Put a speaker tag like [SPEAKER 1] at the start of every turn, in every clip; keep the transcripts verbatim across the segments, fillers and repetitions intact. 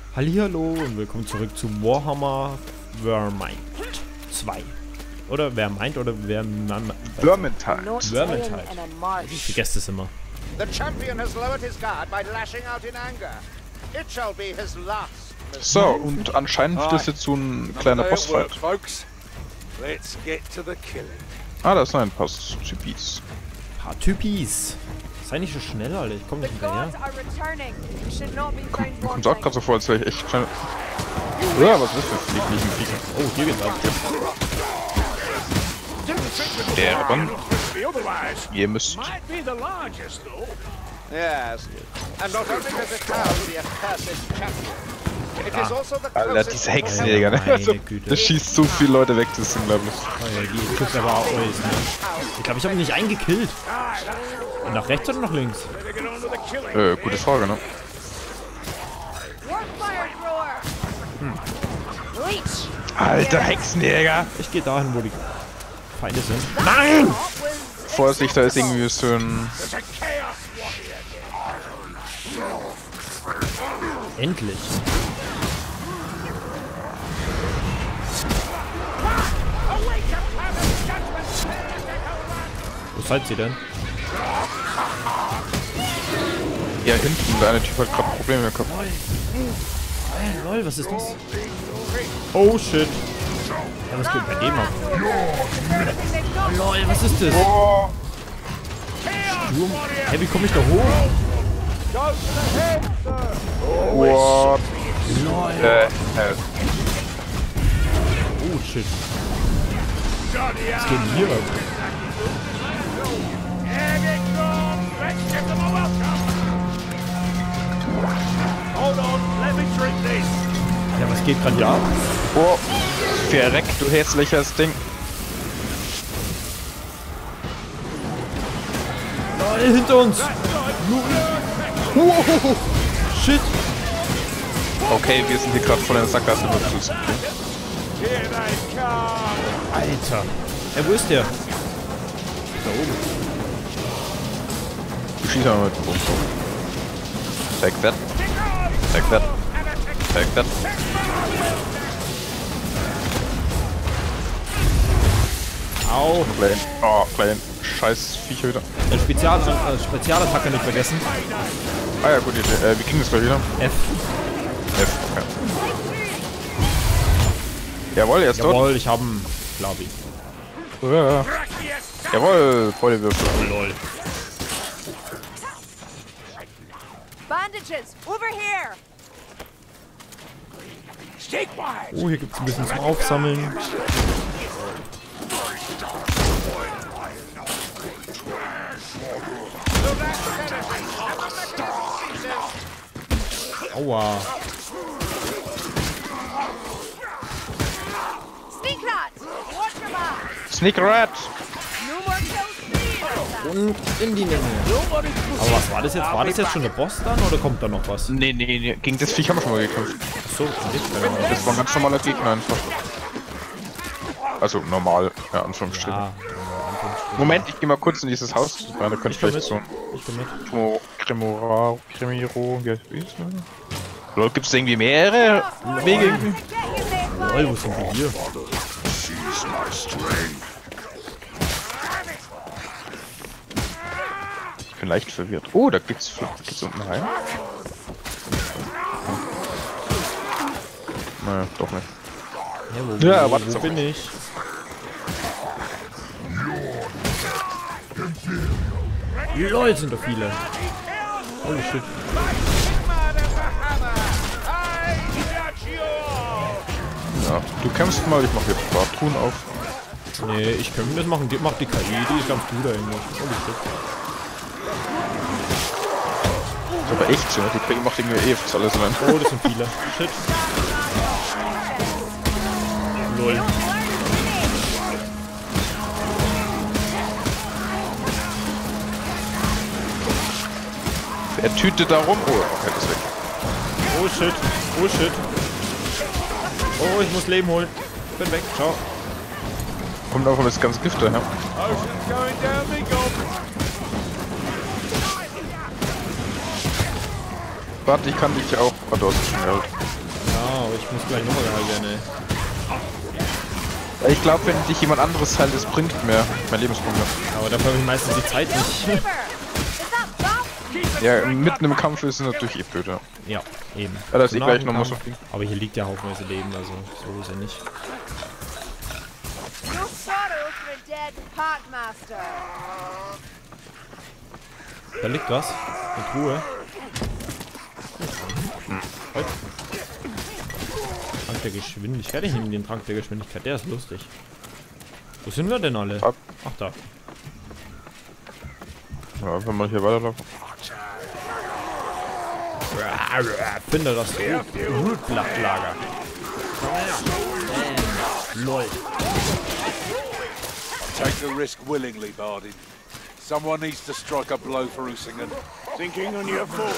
[SPEAKER 1] Hallihallo und willkommen zurück zu Warhammer Vermint zwei. Oder wer meint oder wer man...
[SPEAKER 2] Vermintide.
[SPEAKER 1] Vermintide. Ich vergesse es immer.
[SPEAKER 3] The champion has lowered his guard by lashing out in anger. It shall be his last.
[SPEAKER 2] So, und anscheinend wird das jetzt so ein kleiner Bossfight. Ah, da ist noch ein paar Typis.
[SPEAKER 1] Paar Typis. Sei nicht so schnell, Alter. Ich komm nicht hinterher.
[SPEAKER 2] Kommt, kommt auch gerade so vor, als wäre ich echt schnell. Ja, was ist das für fliegenden Viecher?
[SPEAKER 1] Oh, hier geht's ab.
[SPEAKER 2] Der Mann. Ihr müsst.
[SPEAKER 3] Yes, and not only does it house the accursed champion, it is also the
[SPEAKER 2] Alter,
[SPEAKER 3] closest
[SPEAKER 2] diese Hexenjäger, ne? Also, das schießt so viele Leute weg, das ist unglaublich.
[SPEAKER 1] Oh ja, die killt aber auch alles, ne? Ich glaube, ich habe ihn nicht eingekillt. Und nach rechts oder nach links?
[SPEAKER 2] Äh, gute Frage, ne?
[SPEAKER 1] Hm.
[SPEAKER 2] Alter Hexenjäger!
[SPEAKER 1] Ich gehe dahin, wo die Feinde sind. Nein!
[SPEAKER 2] Vorsicht, da ist irgendwie so ein...
[SPEAKER 1] Endlich. Wo seid ihr denn?
[SPEAKER 2] Ja, hinten, der eine Typ hat gerade Probleme gehabt.
[SPEAKER 1] Hey, lol, was ist das? Oh shit. Ja, was geht bei dem ab? Lol, was ist das?
[SPEAKER 2] Oh.
[SPEAKER 1] Sturm? Hey, wie komme ich da hoch?
[SPEAKER 2] What?
[SPEAKER 1] Lol.
[SPEAKER 2] Äh, äh.
[SPEAKER 1] Oh shit. Was geht denn hier ab? Ja, was geht gerade hier ab?
[SPEAKER 2] Oh, verreckt, du hässliches Ding.
[SPEAKER 1] Lol, hinter uns! Oh, shit!
[SPEAKER 2] Okay, wir sind hier gerade von der Sackgasse begrüßt.
[SPEAKER 1] Alter! Ja, wo ist der? Da oben.
[SPEAKER 2] Ich schieße mal mit dem Bogen. Take that. Take that. Take that.
[SPEAKER 1] Au!
[SPEAKER 2] Klein. Oh, klein. Scheiß Viecher wieder.
[SPEAKER 1] Äh, Spezial, äh, Spezialattacke nicht vergessen.
[SPEAKER 2] Ah ja, gut, äh, wie ging das gleich wieder?
[SPEAKER 1] F.
[SPEAKER 2] F, okay. Jawohl, er ist tot.
[SPEAKER 1] Jawohl, ich hab ihn, glaube ich.
[SPEAKER 2] Ja. Jawohl, Beutewürfel.
[SPEAKER 1] Lol.
[SPEAKER 4] Bandages, over here.
[SPEAKER 1] Oh, hier gibt's ein bisschen zum Aufsammeln. Aua.
[SPEAKER 4] Sneak that. Watch your back.
[SPEAKER 2] Sneak Rat.
[SPEAKER 4] No more kills.
[SPEAKER 1] Und in die Nähe. Aber was war das jetzt? War das jetzt schon der Boss dann oder kommt da noch was?
[SPEAKER 2] Nee, nee, nee, gegen das Viech haben wir schon mal gekämpft.
[SPEAKER 1] Achso,
[SPEAKER 2] Das war ein ganz normaler Gegner einfach. Also normal, ja, Anführungsstrichen.
[SPEAKER 1] ja.
[SPEAKER 2] Moment, ich geh mal kurz in dieses Haus. Ja, da könnte
[SPEAKER 1] Ich komm
[SPEAKER 2] vielleicht
[SPEAKER 1] mit.
[SPEAKER 2] so
[SPEAKER 1] Ich bin mit.
[SPEAKER 2] ein Cremora, Cremiro, wie heißt das? Oder gibt's irgendwie mehrere Wege? irgendwie?
[SPEAKER 1] Lol, wo sind wir hier?
[SPEAKER 2] Ich bin leicht verwirrt. Oh, da geht's, geht's unten rein. Naja, doch nicht.
[SPEAKER 1] Ja, wo,
[SPEAKER 2] Ja,
[SPEAKER 1] wo,
[SPEAKER 2] warte,
[SPEAKER 1] wo
[SPEAKER 2] so
[SPEAKER 1] bin ich? Lol, sind da viele. Holy shit.
[SPEAKER 2] Ja, du kämpfst mal, ich mach jetzt ein paar Truhen auf.
[SPEAKER 1] Nee, ich kann das machen. Die macht die K I, die ist ganz gut da irgendwas. Holy shit.
[SPEAKER 2] Das ist aber echt so, die K I macht irgendwie eh fast alles rein.
[SPEAKER 1] Oh, das sind viele. Shit. Lol.
[SPEAKER 2] Er tütet da rum. Oh, okay, das ist weg.
[SPEAKER 1] Oh shit. Oh shit. Oh, ich muss Leben holen. Bin weg. Ciao.
[SPEAKER 2] Kommt einfach das ganze Gift daher. Warte, ich kann dich auch. Oh, du hast es schon gehört.
[SPEAKER 1] Ja, aber ich muss gleich nochmal geheilt werden, ey.
[SPEAKER 2] Ich glaube, wenn dich jemand anderes heilt, das bringt mehr. Mehr Lebenspunkte.
[SPEAKER 1] Aber dafür habe ich meistens die Zeit nicht.
[SPEAKER 4] Is that Bob?
[SPEAKER 2] Ja, mitten im Kampf ist es natürlich eh blöd, ja.
[SPEAKER 1] Ja, eben.
[SPEAKER 2] Ja, da ist eh
[SPEAKER 1] Nach
[SPEAKER 2] gleich
[SPEAKER 1] dem
[SPEAKER 2] noch mal
[SPEAKER 1] Kampf.
[SPEAKER 2] so viel.
[SPEAKER 1] Aber hier liegt ja haufenweise Leben, also so ist er nicht.
[SPEAKER 4] No sorrow for a dead parkmaster.
[SPEAKER 1] Da liegt was. Eine Truhe. Halt. Trank der Geschwindigkeit. Ich nehme den Trank der Geschwindigkeit. Der ist lustig. Wo sind wir denn alle?
[SPEAKER 2] Ab.
[SPEAKER 1] Ach, da.
[SPEAKER 2] Ja, wenn man hier weiterlaufen.
[SPEAKER 1] Finde das Rootblattlager. Lol.
[SPEAKER 5] Take the risk willingly, Bardin. Someone needs to strike a blow for Usingen.
[SPEAKER 3] Thinking on your foot.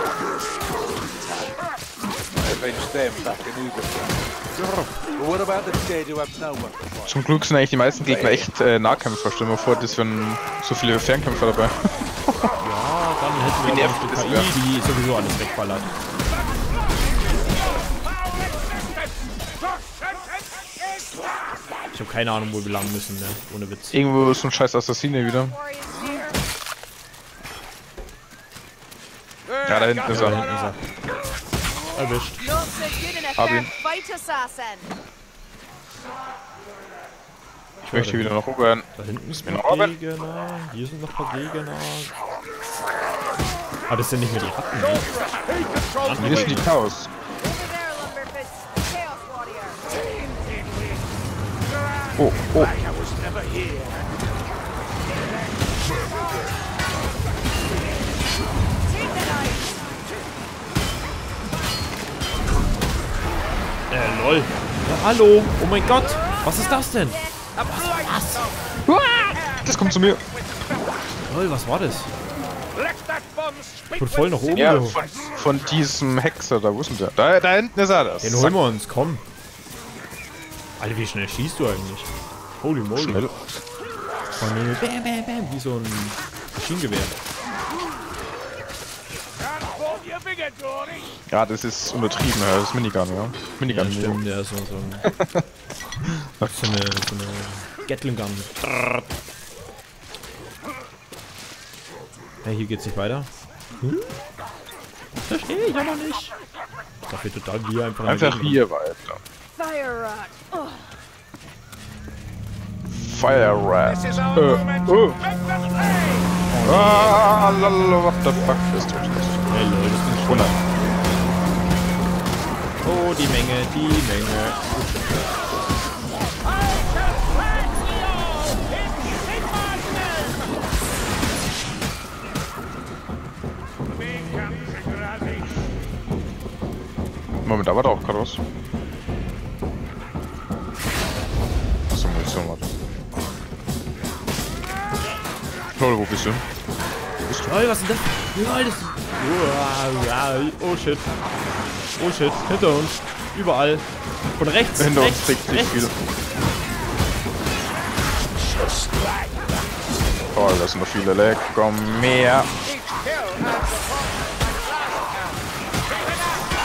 [SPEAKER 5] Avenge them back in Uber. But what about the dead who have no one to fight?
[SPEAKER 2] Zum Glück sind eigentlich die meisten Gegner echt äh, Nahkämpfer. Stell dir mal vor, das wären so viele Fernkämpfer dabei.
[SPEAKER 1] Ja, dann hätten wir
[SPEAKER 2] Wie
[SPEAKER 1] aber noch
[SPEAKER 2] nervig
[SPEAKER 1] die
[SPEAKER 2] das
[SPEAKER 1] K I, die sowieso alles wegballert. Ich habe keine Ahnung, wo wir lang müssen, ne? Ohne Witz.
[SPEAKER 2] Irgendwo ist so ein scheiß Assassine wieder.
[SPEAKER 4] Warriors here.
[SPEAKER 2] Ja, da hinten ist
[SPEAKER 1] Da
[SPEAKER 2] er.
[SPEAKER 1] hinten ist er. Erwischt.
[SPEAKER 4] Not so good in a
[SPEAKER 2] Hab
[SPEAKER 4] fair
[SPEAKER 2] ihn.
[SPEAKER 4] fight, assassin.
[SPEAKER 2] Ich möchte wieder nach oben.
[SPEAKER 1] Da hinten ist
[SPEAKER 2] bin
[SPEAKER 1] noch
[SPEAKER 2] oben.
[SPEAKER 1] Gegner. Hier sind noch ein paar Gegner. Ah, das sind nicht mehr die Ratten, ne?
[SPEAKER 2] Hier ist die Chaos.
[SPEAKER 4] Over there, Lumberfist. Chaos Warrior.
[SPEAKER 2] Oh, oh.
[SPEAKER 4] Take the knife.
[SPEAKER 1] Äh, lol. Ja, hallo. Oh mein Gott. Was ist das denn?
[SPEAKER 2] Das kommt zu mir.
[SPEAKER 1] Lol, was war das?
[SPEAKER 3] Let that bomb
[SPEAKER 1] Ich
[SPEAKER 3] speak
[SPEAKER 1] bin voll nach oben.
[SPEAKER 2] Ja,
[SPEAKER 1] gehoben.
[SPEAKER 2] von, von diesem Hexer, da, wo ist denn der? Da, da hinten ist er, das.
[SPEAKER 1] Den holen wir uns, komm. Alter, wie schnell schießt du eigentlich? Holy moly.
[SPEAKER 2] Schnell.
[SPEAKER 1] Bam, bam, bam. Wie so ein Maschinengewehr.
[SPEAKER 3] Transform your bigger, Dory.
[SPEAKER 2] Ja, das ist untertrieben, ja. Das ist Minigun, ja.
[SPEAKER 1] Ja,
[SPEAKER 2] Minigun.
[SPEAKER 1] stimmt, der ist so, so, ein, so eine, so eine Gatling Gun. Hey, hier geht's nicht weiter. Hm? Verstehe ich aber nicht. Ich dachte total hier einfach
[SPEAKER 2] Einfach
[SPEAKER 1] daneben.
[SPEAKER 2] hier weiter.
[SPEAKER 4] Fire Rat. Oh,
[SPEAKER 2] Fire Rat.
[SPEAKER 3] This is our
[SPEAKER 2] Äh,
[SPEAKER 3] moment.
[SPEAKER 2] oh.
[SPEAKER 3] Make them pay.
[SPEAKER 2] Ah, lala, what the fuck ist das?
[SPEAKER 1] Hey Leute, das bin ich
[SPEAKER 2] hundert.
[SPEAKER 1] Oh, die Menge, die Menge.
[SPEAKER 2] Moment, da war doch auch gerade was. Achso, Munition, warte. Lol, wo bist du?
[SPEAKER 1] Lol, was ist das? Lol, das ist... Uah, ja, oh shit. Oh shit, hinter uns. Überall. Von rechts,
[SPEAKER 2] Hinter uns
[SPEAKER 1] rechts,
[SPEAKER 2] kriegt sich
[SPEAKER 1] rechts.
[SPEAKER 2] viel. Oh, da sind noch viele Leck. Komm mehr.
[SPEAKER 3] Each kill adds a point like last count.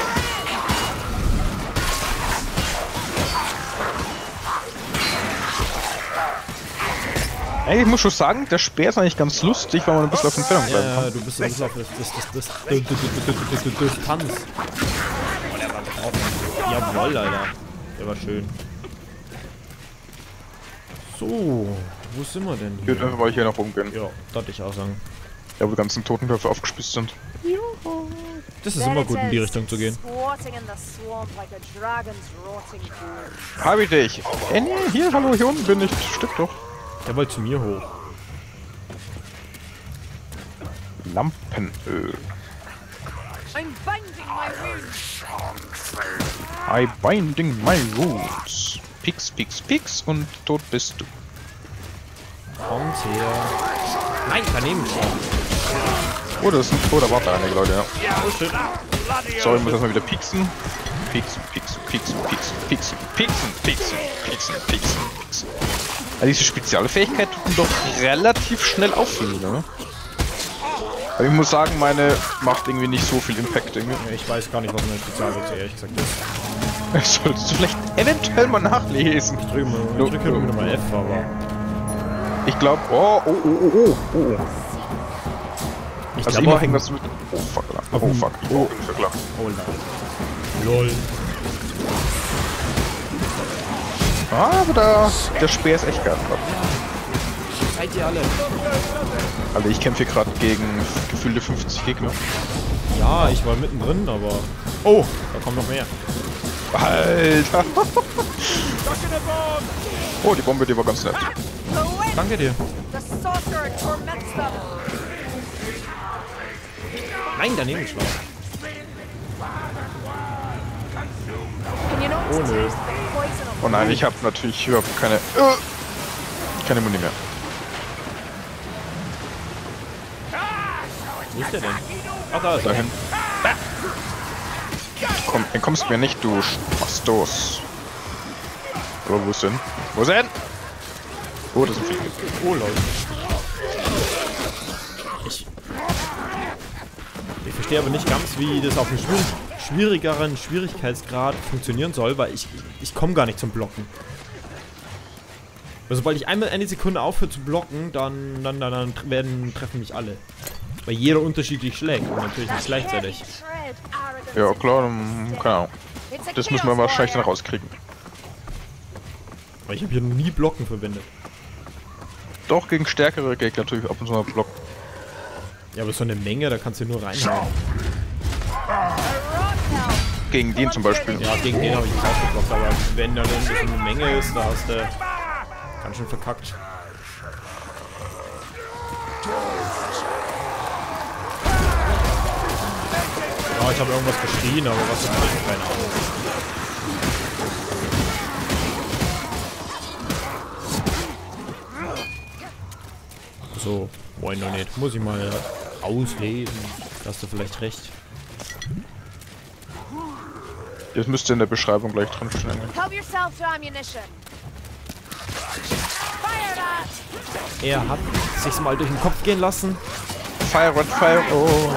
[SPEAKER 2] Ey, ich muss schon sagen, der Speer ist eigentlich ganz lustig, weil man ein bisschen auf Entfernung bleiben
[SPEAKER 1] Ja,
[SPEAKER 2] kann.
[SPEAKER 1] du bist ein bisschen auf das, das, das, das, das, das, Distanz. Oh, der war drauf. Jawoll, Alter. Der war schön. So, wo sind wir denn
[SPEAKER 2] Ich würde
[SPEAKER 1] hier?
[SPEAKER 2] einfach mal hier nach oben gehen.
[SPEAKER 1] Ja, das ich auch sagen.
[SPEAKER 2] Ja, wo die ganzen Totenköpfe aufgespießt sind.
[SPEAKER 1] Das ist
[SPEAKER 4] there
[SPEAKER 1] immer
[SPEAKER 4] it
[SPEAKER 1] gut, in die
[SPEAKER 4] is,
[SPEAKER 1] Richtung zu gehen.
[SPEAKER 4] Squatting in the swamp like a dragon's rotting corpse.
[SPEAKER 2] Hab ich dich. Äh, nee, hier, hallo, hier unten bin ich. Stimmt doch.
[SPEAKER 1] Der wollte zu mir hoch.
[SPEAKER 2] Lampenöl.
[SPEAKER 4] I'm binding my wounds.
[SPEAKER 2] I binding my wounds. Pix, pix, pix und tot bist du.
[SPEAKER 1] Kommt her. Nein, daneben stehen.
[SPEAKER 2] Oh, das ist ein toter Warte, einige Leute, ja.
[SPEAKER 1] Oh shit.
[SPEAKER 2] Sorry, ich muss erstmal wieder pieksen. Pieksen, pieksen, pieksen, pieksen, pieksen, pieksen, pieksen, pieksen, pieksen, pieksen. Also diese Spezialfähigkeit tut ihn doch relativ schnell auffüllen, ne? Aber ich muss sagen, meine macht irgendwie nicht so viel Impact irgendwie.
[SPEAKER 1] Ja, ich weiß gar nicht, was meine Spezialwürze ehrlich gesagt ist.
[SPEAKER 2] Solltest du vielleicht eventuell mal nachlesen.
[SPEAKER 1] Ich drücke mal,
[SPEAKER 2] No,
[SPEAKER 1] ich drücke
[SPEAKER 2] no.
[SPEAKER 1] immer mal F, aber...
[SPEAKER 2] Ich glaube, oh, oh, oh, oh, oh, oh.
[SPEAKER 1] Ich
[SPEAKER 2] Also
[SPEAKER 1] glaub,
[SPEAKER 2] immer
[SPEAKER 1] auf
[SPEAKER 2] hängt
[SPEAKER 1] dem-
[SPEAKER 2] das mit... Oh, fuck, Alter.
[SPEAKER 1] auf
[SPEAKER 2] Oh,
[SPEAKER 1] dem-
[SPEAKER 2] fuck. Oh, ist ja klar.
[SPEAKER 1] Oh nein. Lol.
[SPEAKER 2] Ah, aber da, der Speer ist echt geil.
[SPEAKER 1] Seid ihr alle?
[SPEAKER 2] Also ich kämpfe hier gerade gegen gefühlte fünfzig Gegner.
[SPEAKER 1] Ja, ich war mittendrin, aber... Oh, da kommt noch mehr.
[SPEAKER 2] Alter! Oh, die Bombe, die war ganz nett.
[SPEAKER 1] Danke dir.
[SPEAKER 4] The sorcerer torments them.
[SPEAKER 1] Nein, daneben geschlagen.
[SPEAKER 4] Can you not
[SPEAKER 1] Oh, nö.
[SPEAKER 4] taste the poison of
[SPEAKER 2] Oh nein, ich habe natürlich überhaupt keine... Uh, keine Muni mehr.
[SPEAKER 1] Wo ist der denn? Ach, da ist er.
[SPEAKER 2] Dahin. Komm, dann kommst du mir nicht, du Spastos. Aber wo ist denn? Wo ist denn? Oh, das ist ein Vieh.
[SPEAKER 1] Oh, Leute. Ich... Ich verstehe aber nicht ganz, wie das auf einem schwierig, schwierigeren Schwierigkeitsgrad funktionieren soll, weil ich, ich komme gar nicht zum Blocken. Weil sobald ich einmal eine Sekunde aufhöre zu blocken, dann, dann, dann, dann werden, treffen mich alle. Weil jeder unterschiedlich schlägt und natürlich nicht gleichzeitig.
[SPEAKER 4] tread, arrogance.
[SPEAKER 2] Ja, klar, dann, keine Ahnung.
[SPEAKER 4] It's a
[SPEAKER 2] Das müssen wir
[SPEAKER 4] chaos
[SPEAKER 2] wahrscheinlich dann
[SPEAKER 4] warrior.
[SPEAKER 2] rauskriegen.
[SPEAKER 1] Weil ich habe hier noch nie Blocken verwendet.
[SPEAKER 2] Doch, gegen stärkere Gegner natürlich ab und zu mal blocken.
[SPEAKER 1] Ja, aber so eine Menge, da kannst du nur reinhauen.
[SPEAKER 2] Gegen den zum Beispiel.
[SPEAKER 1] Ja, gegen den habe ich nicht ausgeblockt, aber wenn dann irgendwie so eine Menge ist, da hast du ganz schön verkackt. Ja, ich habe irgendwas geschrien, aber was ist eigentlich keine Ahnung. So, wollen doch nicht. Muss ich mal auslesen. Da hast du vielleicht recht.
[SPEAKER 2] Das müsste in der Beschreibung gleich drin stehen.
[SPEAKER 4] Help yourself to ammunition. Fire that!
[SPEAKER 1] Er hat sich's mal durch den Kopf gehen lassen.
[SPEAKER 2] Fire, Red Fire. Oh.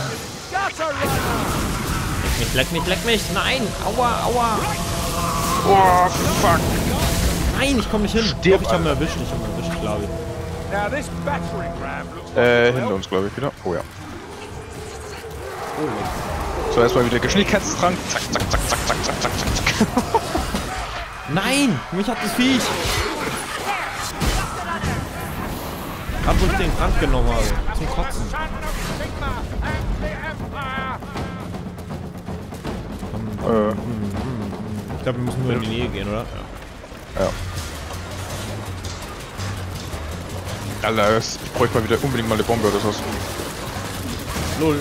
[SPEAKER 1] Leck mich, leck mich, leck mich. Nein, aua, aua.
[SPEAKER 2] Oh, fuck.
[SPEAKER 1] Nein, ich komme nicht hin.
[SPEAKER 2] Stirb,
[SPEAKER 1] Doch, ich habe ihn erwischt, ich habe ihn erwischt, glaube ich.
[SPEAKER 3] Now this battering ram looks
[SPEAKER 2] Äh, hinter uns, glaube ich, wieder. Oh ja. So, erstmal wieder Geschwindigkeitstrank. Zack, zack, zack, zack, zack, zack, zack, zack, zack.
[SPEAKER 1] Nein, mich hat das Viech. Gerade wo ich den Trank genommen habe. Zum Kotzen.
[SPEAKER 2] Äh,
[SPEAKER 1] Ich glaube, wir müssen nur in die Nähe gehen, oder? Ja.
[SPEAKER 2] ja. Alter, ich bräuchte mal wieder unbedingt mal eine Bombe oder sowas.
[SPEAKER 1] Lol.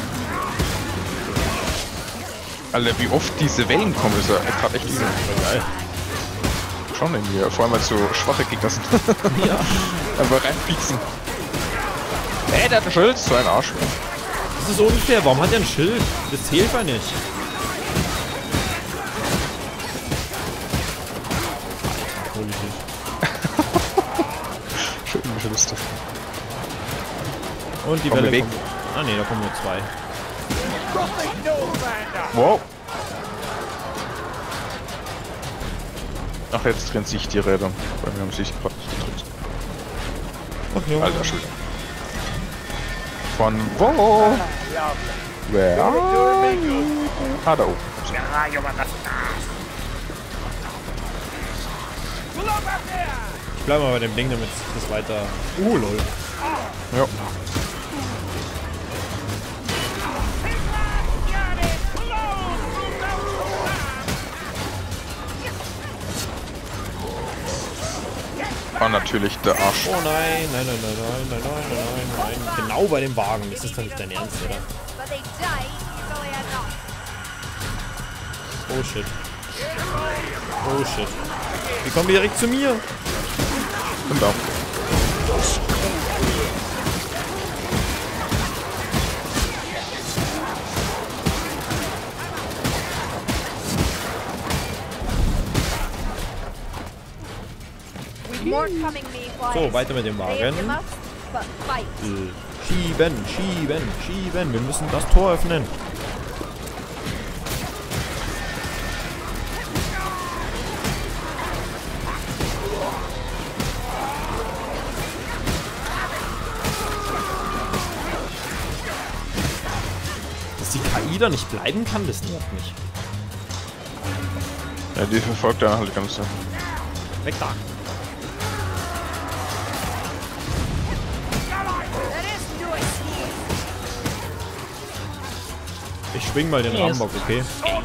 [SPEAKER 2] Alter, wie oft diese Wellen kommen, ist ja gerade echt übel.
[SPEAKER 1] Geil.
[SPEAKER 2] Schon irgendwie, vor allem weil es so schwache Gegner sind.
[SPEAKER 1] Ja.
[SPEAKER 2] Einfach reinpieksen. Ey, der hat ein Schild, so ein Arsch.
[SPEAKER 1] Das ist unfair. Warum hat er ein Schild? Das zählt ja nicht. Holy shit.
[SPEAKER 2] Schön, wie lustig.
[SPEAKER 1] Und die
[SPEAKER 2] Kommen
[SPEAKER 1] Welle
[SPEAKER 2] wir weg?
[SPEAKER 1] kommt. Ah ne, da kommen nur zwei.
[SPEAKER 2] Wow. Ach, jetzt trennt sich die Räder. Weil wir haben sich gerade nicht getrennt.
[SPEAKER 1] Ach ja.
[SPEAKER 2] Alter Schwede. Von wo? Where are you? Ah, da oben.
[SPEAKER 1] Ich bleib mal bei dem Ding, damit das weiter... Oh, lol.
[SPEAKER 2] Ja. War natürlich der Arsch.
[SPEAKER 1] Oh nein, nein, nein, nein, nein, nein, nein, nein, nein, nein. Genau bei dem Wagen. Das ist doch nicht dein Ernst, oder?
[SPEAKER 4] But they die easily enough.
[SPEAKER 1] Oh shit. Oh shit. Die kommen direkt zu mir.
[SPEAKER 2] Und da.
[SPEAKER 4] We've more coming me, boys.
[SPEAKER 1] So, weiter mit dem
[SPEAKER 4] Brave you
[SPEAKER 1] Wagen.
[SPEAKER 4] must, but fight.
[SPEAKER 1] Äh, Schieben, schieben, schieben. Wir müssen das Tor öffnen. Dass die K I da nicht bleiben kann, das nervt mich.
[SPEAKER 2] Ja, die verfolgt dann halt ganz.
[SPEAKER 1] Weg da. Ich schwing mal den Rambock, okay?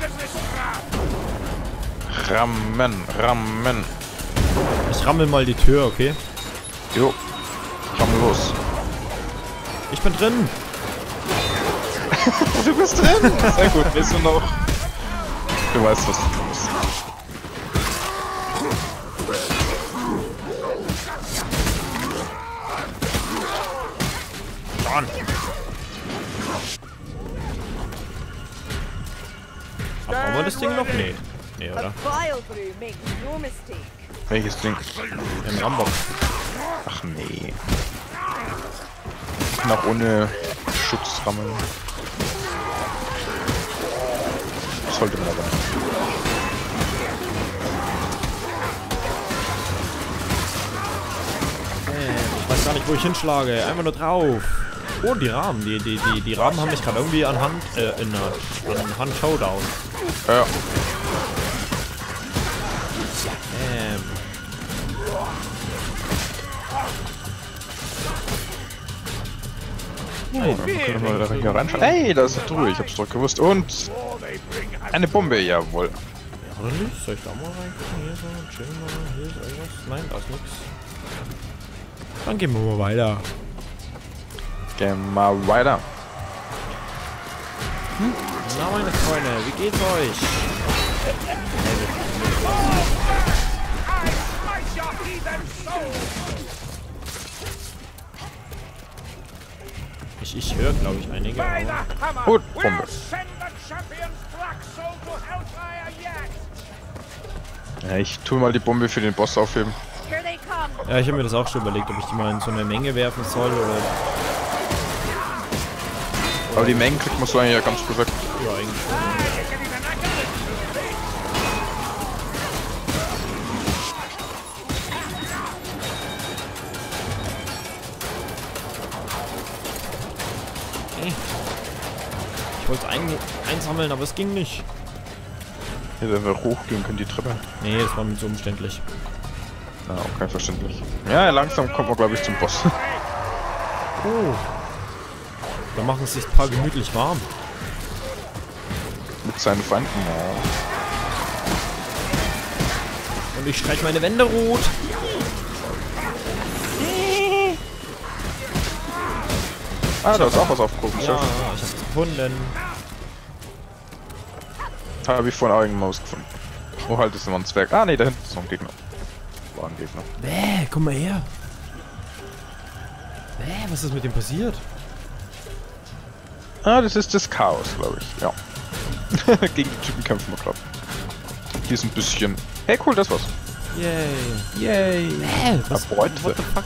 [SPEAKER 2] Rammen, rammen.
[SPEAKER 1] Ich rammel mal die Tür, okay?
[SPEAKER 2] Jo. Rammel los.
[SPEAKER 1] Ich bin drin.
[SPEAKER 2] Du bist drin. Sehr gut, willst du noch? Du weißt, was du tust.
[SPEAKER 1] Schon. Brauchen wir das Ding noch? Nee. Nee, oder?
[SPEAKER 2] Welches Ding?
[SPEAKER 1] Den Rambock.
[SPEAKER 2] Ach nee. Ich kann auch ohne Schutz rammeln. Sollte man aber nicht.
[SPEAKER 1] Ich weiß gar nicht, wo ich hinschlage. Einfach nur drauf. Oh, die Rahmen. Die, die, die, die Rahmen haben mich gerade irgendwie an Hand, äh, in der an Hand Showdown.
[SPEAKER 2] Ja.
[SPEAKER 1] Ähm.
[SPEAKER 2] Oh, dann können wir da hier reinschauen. Hey, da ist eine Truhe, ich hab's doch gewusst. Und eine Bombe, jawohl.
[SPEAKER 1] Ja, oder nicht? Soll ich da mal reingucken? Hier so, chill mal. Hier ist irgendwas. Nein, da ist nichts. Dann gehen wir mal weiter.
[SPEAKER 2] Gehen wir weiter.
[SPEAKER 1] Hm? Na, meine Freunde, wie geht's euch? Ich, ich höre, glaube ich, einige. Aber
[SPEAKER 2] Gut, Bombe. Ja, ich tue mal die Bombe für den Boss aufheben.
[SPEAKER 1] ja, ich habe mir das auch schon überlegt, ob ich die mal in so eine Menge werfen soll oder.
[SPEAKER 2] Aber die Mengen kriegt man so eigentlich ja ganz gut weg.
[SPEAKER 1] Ja, eigentlich schon. Ich wollte es eigentlich einsammeln, aber es ging nicht.
[SPEAKER 2] Hier wenn wir hochgehen können, die Treppe.
[SPEAKER 1] Nee, das war mir zu umständlich.
[SPEAKER 2] Ja, okay, verständlich. Ja, langsam kommt man, glaube ich, zum Boss.
[SPEAKER 1] Oh. Da machen es sich ein paar gemütlich warm.
[SPEAKER 2] Mit seinen Feinden. Ja.
[SPEAKER 1] Und ich streiche meine Wände rot.
[SPEAKER 2] Ah, da ist auch was aufgehoben.
[SPEAKER 1] Ja, ich hab's gefunden.
[SPEAKER 2] Habe ich vorhin auch irgendwann ausgefunden. Oh, halt, das ist immer ein Zwerg. Ah, nee, da hinten ist noch ein Gegner. War ein Gegner.
[SPEAKER 1] Bäh, komm mal her. Bäh, was ist mit dem passiert?
[SPEAKER 2] Ah, das ist das Chaos, glaube ich. Ja. Gegen die Typen kämpfen wir, glaube ich. Die ist ein bisschen... Hey, cool, das war's.
[SPEAKER 1] Yay.
[SPEAKER 2] Yay.
[SPEAKER 1] Bäh, was?
[SPEAKER 2] Bräute.
[SPEAKER 1] What the fuck?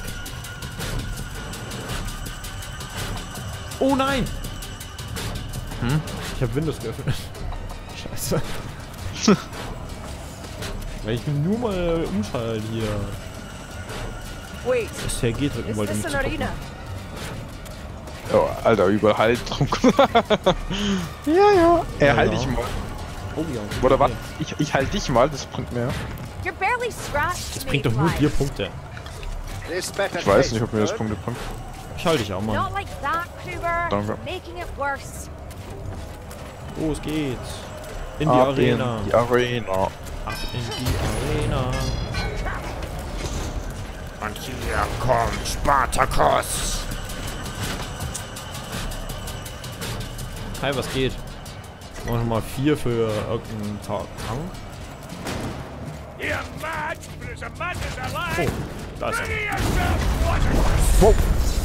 [SPEAKER 1] Oh nein!
[SPEAKER 2] Hm?
[SPEAKER 1] Ich habe Windows geöffnet. Scheiße. Weil ich nur mal umschalten hier.
[SPEAKER 4] Wait,
[SPEAKER 1] Das T G drücken
[SPEAKER 4] is
[SPEAKER 1] wollte, um
[SPEAKER 4] this
[SPEAKER 1] zu
[SPEAKER 4] an
[SPEAKER 1] gucken.
[SPEAKER 4] arena?
[SPEAKER 2] Oh, Alter, überall Halt drum. Ja, ja. Er
[SPEAKER 1] Ja,
[SPEAKER 2] halt
[SPEAKER 1] ja.
[SPEAKER 2] dich mal.
[SPEAKER 1] Oh ja.
[SPEAKER 2] Oder
[SPEAKER 1] okay.
[SPEAKER 2] was? Ich, ich halt dich mal, das bringt mir.
[SPEAKER 4] You're barely scratched.
[SPEAKER 1] Das bringt doch nur dir Punkte.
[SPEAKER 3] This better
[SPEAKER 2] Ich weiß
[SPEAKER 3] taste
[SPEAKER 2] nicht, ob mir das
[SPEAKER 3] good.
[SPEAKER 2] Punkte bringt.
[SPEAKER 1] Ich halte dich auch mal.
[SPEAKER 4] Not like that, Kruger.
[SPEAKER 2] Danke.
[SPEAKER 4] Making it worse.
[SPEAKER 1] Los geht's. In die
[SPEAKER 2] Ab
[SPEAKER 1] Arena.
[SPEAKER 2] In die Arena.
[SPEAKER 1] Ab in die Arena. Und hier kommt Spartacus. Hi, was geht? Machen wir mal vier für irgendeinen Tag. Oh, da ist er. Wow.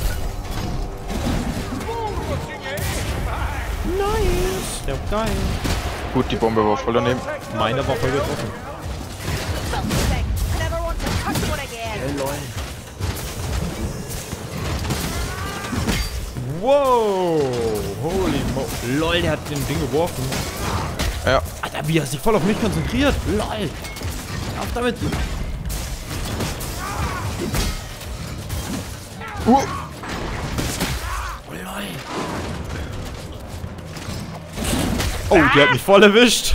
[SPEAKER 1] Nice. Der war geil.
[SPEAKER 2] Gut, die Bombe war voll daneben.
[SPEAKER 1] Meine war voll getroffen.
[SPEAKER 4] Something. Never want to touch one again.
[SPEAKER 1] Wow. Holy mo... Lol, der hat den Ding geworfen.
[SPEAKER 2] Ja.
[SPEAKER 1] Alter, wie er sich voll auf mich konzentriert. Lol. Auf damit.
[SPEAKER 2] Uh.
[SPEAKER 1] Oh, lol. Oh, die hat mich voll erwischt.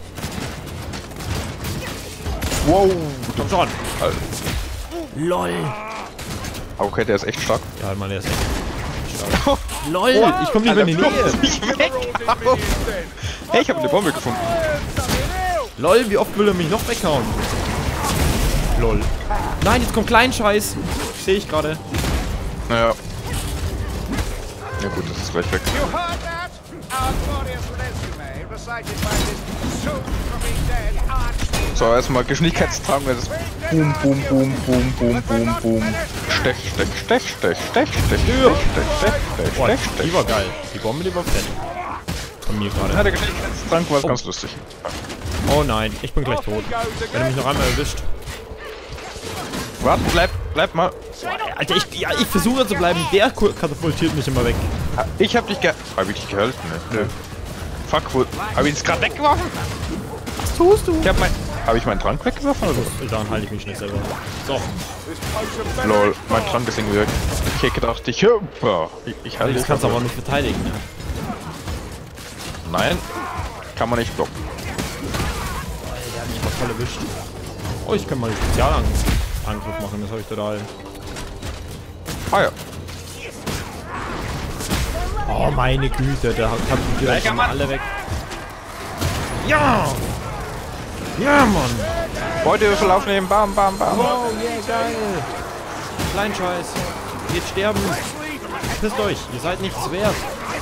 [SPEAKER 2] Wow.
[SPEAKER 1] Komm schon.
[SPEAKER 2] Alter.
[SPEAKER 1] Lol.
[SPEAKER 2] Okay, der ist echt stark.
[SPEAKER 1] Ja, Mann, der ist echt stark. Lol, ich komm nicht mehr in die Nähe.
[SPEAKER 2] Nicht weg. Hey, ich habe eine Bombe gefunden.
[SPEAKER 1] Lol, wie oft will er mich noch weghauen? Lol. Nein, jetzt kommt Kleinscheiß. Sehe ich gerade.
[SPEAKER 2] Naja. Ja gut, das ist gleich weg.
[SPEAKER 3] You heard that? Our glorious resume, recited by this soon-to-be-dead arch.
[SPEAKER 2] So, erstmal Geschwindigkeitstragen. Das boom, boom, boom, boom, boom, boom, boom. Stech, stech, stech, stech, stech, stech, stech, stech, stech, stech,
[SPEAKER 1] Boah,
[SPEAKER 2] stech,
[SPEAKER 1] die
[SPEAKER 2] stech.
[SPEAKER 1] war geil. Die Bombe, die war fett. Von mir
[SPEAKER 2] Ja,
[SPEAKER 1] gerade.
[SPEAKER 2] der Geschwindigkeitstrank war ganz lustig.
[SPEAKER 1] Oh nein, ich bin gleich tot. Wenn er mich noch einmal erwischt.
[SPEAKER 2] Warte, bleib, bleib mal.
[SPEAKER 1] Alter, ich, ja, ich versuche zu bleiben. Der katapultiert mich immer weg.
[SPEAKER 2] Ich hab dich ge... Hab ich dich gehalten, ne? Nö. Fuck, wo... Hab ich ihn gerade weggeworfen?
[SPEAKER 1] Was tust du?
[SPEAKER 2] Ich hab mein... Hab ich meinen Trank weggeworfen oder so?
[SPEAKER 1] Dann halte ich mich schnell selber. So.
[SPEAKER 2] Lol, mein Trank ist irgendwie weg. Ich hätte gedacht, ich... Boah, ich, ich halte
[SPEAKER 1] Das
[SPEAKER 2] dich
[SPEAKER 1] kannst du
[SPEAKER 2] aber-
[SPEAKER 1] aber auch nicht verteidigen, ne?
[SPEAKER 2] Nein, kann man nicht blocken.
[SPEAKER 1] Der hat mich mal voll erwischt. Oh, ich kann mal einen Spezialangriff machen. Das habe ich total...
[SPEAKER 2] Ah ja.
[SPEAKER 1] Oh, meine Güte. Da katapultiert schon mal alle weg. Ja! Ja, Mann!
[SPEAKER 2] Beutewürfel aufnehmen, bam, bam, bam.
[SPEAKER 1] Oh, yeah, geil! Kleinscheiß. Geht sterben. Pisst euch. Ihr seid nichts wert.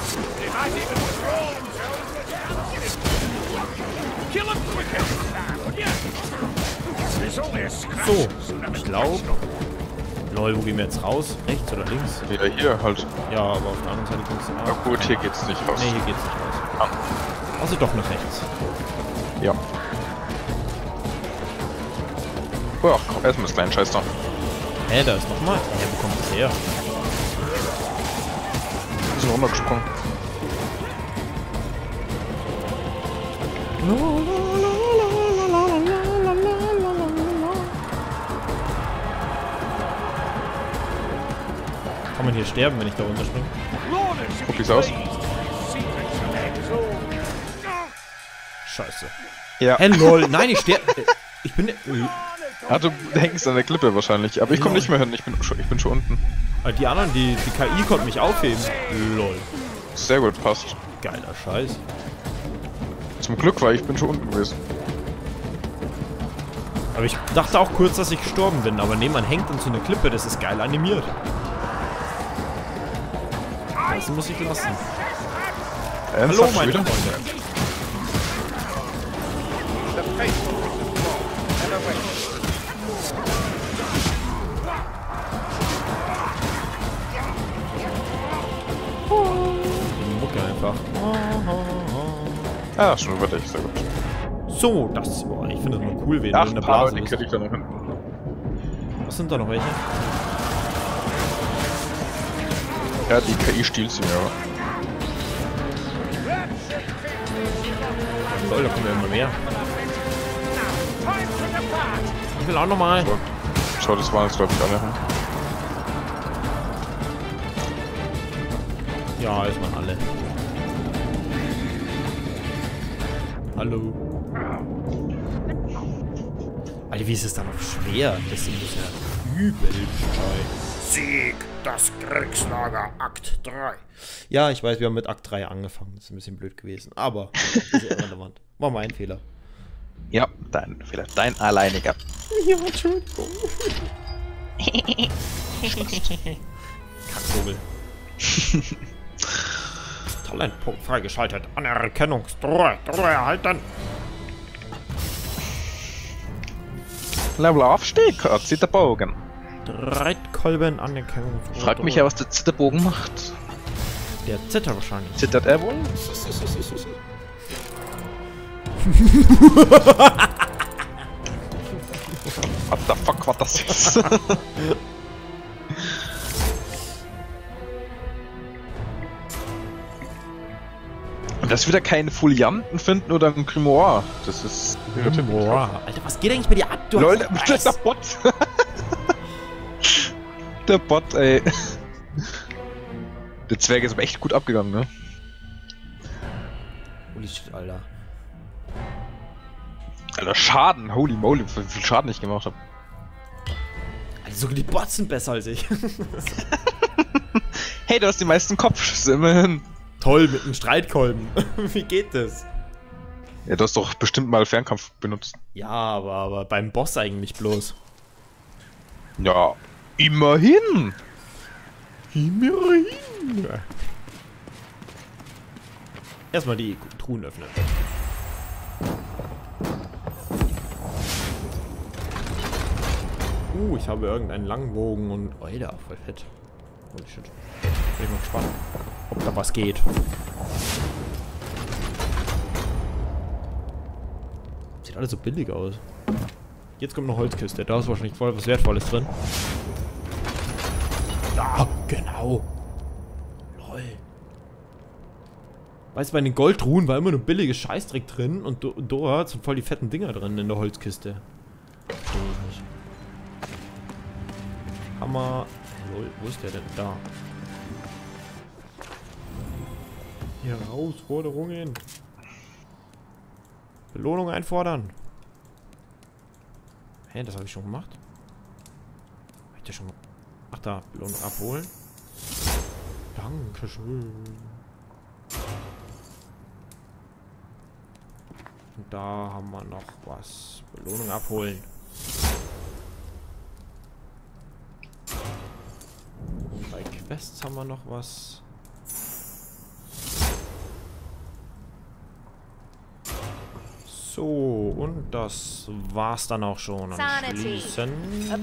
[SPEAKER 1] So, ich glaube. Lol, wo gehen wir jetzt raus? Rechts oder links?
[SPEAKER 2] Ja, hier halt.
[SPEAKER 1] Ja, aber auf der anderen Seite kommst du
[SPEAKER 2] Na
[SPEAKER 1] auch.
[SPEAKER 2] gut, hier geht's nicht raus.
[SPEAKER 1] Nee, hier geht's nicht raus.
[SPEAKER 2] Ah.
[SPEAKER 1] Also doch nach rechts.
[SPEAKER 2] Ja. Oh, komm, erstmal das kleine Scheiß da.
[SPEAKER 1] Hä, da ist nochmal. Hä, wo kommt das her?
[SPEAKER 2] Wir sind runtergesprungen.
[SPEAKER 1] Kann man hier sterben, wenn ich da runterspringe?
[SPEAKER 2] Guck, wie's aus.
[SPEAKER 1] Scheiße.
[SPEAKER 2] Ja.
[SPEAKER 1] Hä, lol. Nein, ich sterbe. Ich bin...
[SPEAKER 2] Ah, du hängst an der Klippe wahrscheinlich. Aber ich komme nicht mehr hin. Ich bin schon, ich bin schon unten.
[SPEAKER 1] Äh, Die anderen, die, die K I konnte mich aufheben. Lol.
[SPEAKER 2] Sehr gut, passt.
[SPEAKER 1] Geiler Scheiß.
[SPEAKER 2] Zum Glück war ich bin schon unten gewesen.
[SPEAKER 1] Aber ich dachte auch kurz, dass ich gestorben bin. Aber nee, man hängt an so einer Klippe. Das ist geil animiert. Das muss ich lassen. Hallo,
[SPEAKER 2] Ernsthaft
[SPEAKER 1] meine
[SPEAKER 2] wieder?
[SPEAKER 1] Freunde.
[SPEAKER 3] The faithful never wait.
[SPEAKER 1] Die Mucke einfach.
[SPEAKER 2] Ah, schon über dich, sehr gut.
[SPEAKER 1] So, das... Boah, ich finde das mal cool, wenn
[SPEAKER 2] Ach,
[SPEAKER 1] du in der
[SPEAKER 2] Blase,
[SPEAKER 1] Blase
[SPEAKER 2] die
[SPEAKER 1] bist.
[SPEAKER 2] krieg ich da noch hinten.
[SPEAKER 1] Was sind da noch welche?
[SPEAKER 2] Ja, die K I stiehlt sie mir, aber.
[SPEAKER 1] Lol, da kommen ja immer mehr. Ich will auch nochmal.
[SPEAKER 2] So. Schau, das waren jetzt, glaube ich, alle. Hm?
[SPEAKER 1] Ja, ist man alle. Hallo. Alter, wie ist es dann noch schwer? Das ist ja übel scheu. Sieg, das Kriegslager, Akt drei. Ja, ich weiß, wir haben mit Akt drei angefangen. Das ist ein bisschen blöd gewesen. Aber ist irrelevant. War mein Fehler.
[SPEAKER 2] Ja, dein Fehler. Dein alleiniger.
[SPEAKER 1] Ja, Entschuldigung. Kackvogel. Talentpunkt freigeschaltet. Anerkennungsdrohe. Drohe erhalten.
[SPEAKER 2] Level Aufstieg, hat Zitterbogen.
[SPEAKER 1] Reitkolben Anerkennungsdrohe.
[SPEAKER 2] Frag mich ja, was der Zitterbogen macht.
[SPEAKER 1] Der Zitter wahrscheinlich.
[SPEAKER 2] Zittert er wohl? What the fuck war das jetzt? dass wir da keine Folianten finden oder ein Grimoire. Das ist...
[SPEAKER 1] Boah, Alter, was geht eigentlich bei dir ab? Du
[SPEAKER 2] Lol,
[SPEAKER 1] hast
[SPEAKER 2] das ist der Bot. Der Bot, ey. Der Zwerg ist aber echt gut abgegangen, ne?
[SPEAKER 1] Holy shit, Alter.
[SPEAKER 2] Alter, Schaden, holy moly, wie viel Schaden ich gemacht habe.
[SPEAKER 1] Alter, sogar die Bots sind besser als ich.
[SPEAKER 2] Hey, du hast die meisten Kopfschüsse, immerhin.
[SPEAKER 1] Toll, mit einem Streitkolben. Wie geht das?
[SPEAKER 2] Ja, du hast doch bestimmt mal Fernkampf benutzt.
[SPEAKER 1] Ja, aber, aber beim Boss eigentlich bloß.
[SPEAKER 2] Ja, immerhin.
[SPEAKER 1] Immerhin. Erstmal die Truhen öffnen. Uh, ich habe irgendeinen Langbogen und... Alter, voll fett. Holy shit. Bin ich mal gespannt, ob da was geht. Sieht alles so billig aus. Jetzt kommt eine Holzkiste. Da ist wahrscheinlich voll was Wertvolles drin. Da, genau. Lol. Weißt du, bei den Goldruhen war immer nur billiges Scheißdreck drin und da sind voll die fetten Dinger drin in der Holzkiste. Verstehe ich nicht. Hammer. Lol, wo ist der denn? Da. Herausforderungen. Belohnung einfordern. Hä, das habe ich schon gemacht? Hab ich das schon gemacht? Ach da, Belohnung abholen. Dankeschön. Und da haben wir noch was. Belohnung abholen. Und bei Quests haben wir noch was. So, und das war's dann auch schon. Anschließend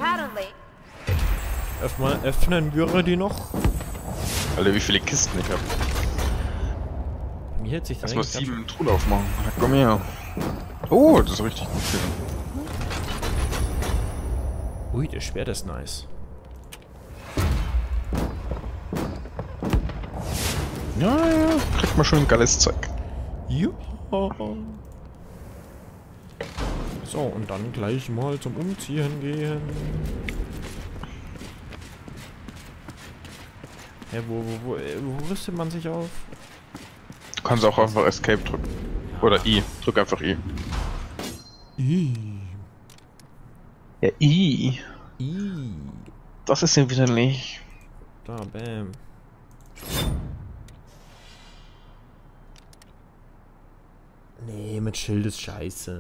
[SPEAKER 1] öffnen, öffnen wir die noch.
[SPEAKER 2] Alter, wie viele Kisten ich hab.
[SPEAKER 1] Mir hält sich das
[SPEAKER 2] Erstmal sieben Truhen aufmachen. Na, komm her. Oh, das ist richtig gut.
[SPEAKER 1] Ui, das Schwert ist nice.
[SPEAKER 2] Ja, ja, kriegt man schon ein geiles Zeug.
[SPEAKER 1] Ja. So, und dann gleich mal zum Umziehen gehen. Hä, wo, wo, wo, wo rüstet man sich auf?
[SPEAKER 2] Du kannst auch einfach Escape drücken. Oder I. Drück einfach I.
[SPEAKER 1] I.
[SPEAKER 2] Ja, I.
[SPEAKER 1] I.
[SPEAKER 2] Das ist ja widerlich.
[SPEAKER 1] Da, bam. Nee, mit Schild ist scheiße.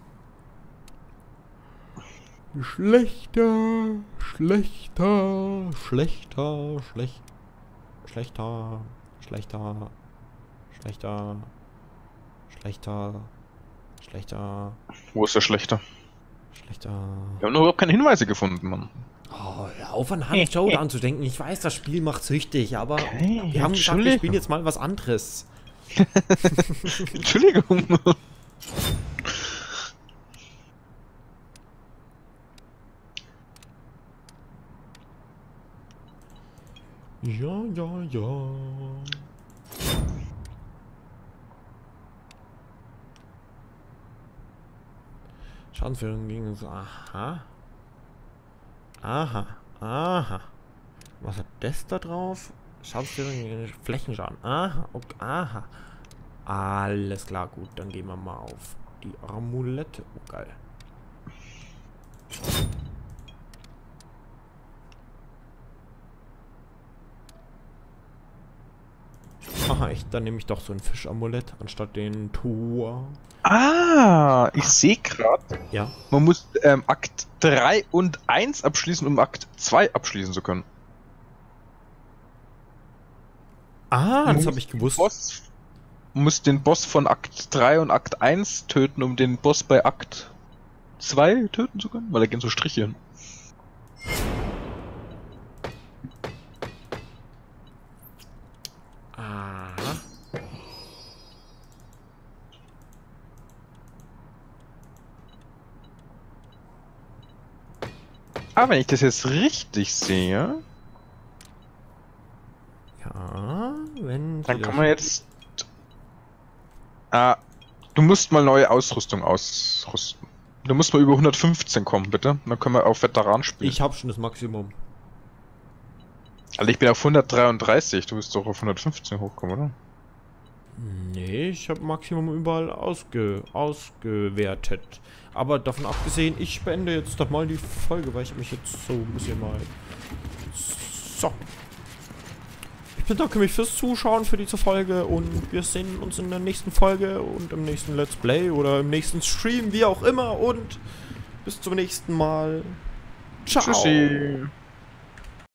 [SPEAKER 1] Schlechter, schlechter, schlechter, schlecht, schlechter, schlechter, schlechter, schlechter, schlechter,
[SPEAKER 2] Wo ist der Schlechter?
[SPEAKER 1] schlechter.
[SPEAKER 2] Wir haben noch überhaupt keine Hinweise gefunden, Mann.
[SPEAKER 1] Oh, hör auf an Hand Showdown zu denken. Ich weiß, das Spiel macht süchtig, aber
[SPEAKER 2] Okay,
[SPEAKER 1] wir haben gesagt, wir spielen jetzt mal was anderes.
[SPEAKER 2] Entschuldigung.
[SPEAKER 1] Ja, ja, ja. Schadensführung gegen so. Aha. Aha. Aha. Was hat das da drauf? Schadensführung gegen Flächenschaden. Aha. Okay. Aha. Alles klar, gut. Dann gehen wir mal auf die Amulette. Oh, geil. Aha, echt, dann nehme ich doch so ein Fischamulett anstatt den Tor.
[SPEAKER 2] Ah, ich sehe gerade.
[SPEAKER 1] Ja.
[SPEAKER 2] Man muss ähm, Akt drei und eins abschließen, um Akt zwei abschließen zu können.
[SPEAKER 1] Ah, das
[SPEAKER 2] Du
[SPEAKER 1] habe ich gewusst.
[SPEAKER 2] Boss, muss den Boss von Akt drei und Akt eins töten, um den Boss bei Akt zwei töten zu können, weil da gehen so Striche hin.
[SPEAKER 1] Aha.
[SPEAKER 2] Ah, wenn ich das jetzt richtig sehe,
[SPEAKER 1] Ja, wenn...
[SPEAKER 2] dann kann man jetzt Ah, du musst mal neue Ausrüstung ausrüsten. Du musst mal über hundertfünfzehn kommen, bitte. Dann können wir auf Veteran spielen.
[SPEAKER 1] Ich habe schon das Maximum.
[SPEAKER 2] Also ich bin auf hundertdreiunddreißig, du bist doch auf hundertfünfzehn hochkommen, oder?
[SPEAKER 1] Nee, ich habe Maximum überall ausge ausgewertet. Aber davon abgesehen, ich beende jetzt doch mal die Folge, weil ich mich jetzt so ein bisschen mal... So. Ich bedanke mich fürs Zuschauen für diese Folge und wir sehen uns in der nächsten Folge und im nächsten Let's Play oder im nächsten Stream, wie auch immer, und bis zum nächsten Mal. Ciao.
[SPEAKER 2] Tschüssi.